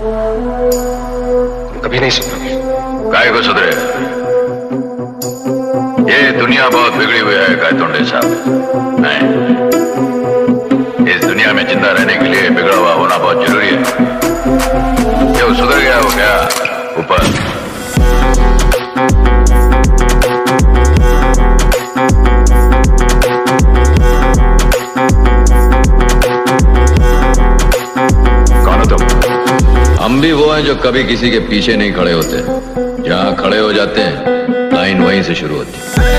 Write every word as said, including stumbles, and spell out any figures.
कभी नहीं सुधरोगे। काय को सुधरे? ये दुनिया बहुत बिगड़ी हुई है गायतोंडे साहब। नहीं, इस दुनिया में जिंदा रहने के लिए बिगड़ा हुआ होना बहुत जरूरी है। जो सुधर गया हो गया ऊपर। कौन हो तुम? हम भी वो हैं जो कभी किसी के पीछे नहीं खड़े होते। जहां खड़े हो जाते हैं लाइन वहीं से शुरू होती है।